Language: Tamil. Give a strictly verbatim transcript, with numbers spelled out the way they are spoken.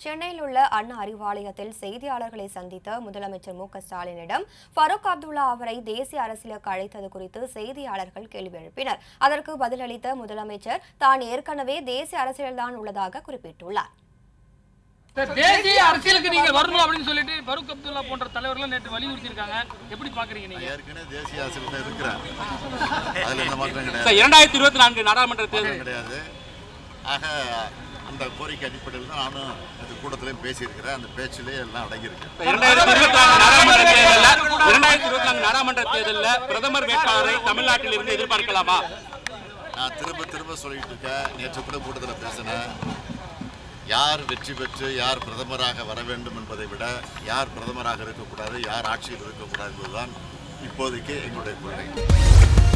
சென்னையில் உள்ள அண்ணா அறிவாலயத்தில் செய்தியாளர்களை சந்தித்த முதலமைச்சர் மு க ஸ்டாலினிடம் ஃபரூக் அப்துல்லா அவரை தேசிய அரசியலுக்கு அழைத்தது குறித்து செய்தியாளர்கள் கேள்வி எழுப்பினர். அதற்கு பதிலளித்த முதலமைச்சர் தான் ஏற்கனவே தேசிய அரசியல்தான் உள்ளதாக குறிப்பிட்டுள்ளார். தேசிய அரசியலுக்கு நீங்க வரணும் அப்படின்னு சொல்லிட்டு ஃபரூக் அப்துல்லா போன்ற தலைவர்கள் நேற்று வலியுறுத்தி இருக்காங்க. எப்படி பாக்குறீங்க நீங்க? ஏற்கனவே தேசிய அரசியல் இருக்கிறார். அதுல என்ன மாற்றம் கிடையாது. சார் இரண்டாயிரத்து இருபத்தி நான்கு நாடாளுமன்ற தேர்தல் கிடையாது. ஆக அந்த கோரிக்கை அடிப்படையில் தான் நானும் இந்த கூட்டத்திலையும் பேசியிருக்கிறேன். அந்த பேச்சிலே எல்லாம் அடங்கியிருக்கு. இரண்டாயிரத்து இருபத்தி நான்கு நாடாளுமன்ற தேர்தலில் இரண்டாயிரத்து இருபத்தி நான்கு நாடாளுமன்ற தேர்தலில் பிரதமர் வேட்பாளரை தமிழ்நாட்டில் இருந்து எதிர்பார்க்கலாமா? நான் திரும்ப திரும்ப சொல்லிட்டு இருக்கேன். நேற்று கூட கூட்டத்தில் பேசினேன். யார் வெற்றி பெற்று யார் பிரதமராக வர வேண்டும் என்பதை விட யார் பிரதமராக இருக்கக்கூடாது, யார் ஆட்சியில் இருக்கக்கூடாது என்பதுதான் இப்போதைக்கு எங்களுடைய கொள்கை.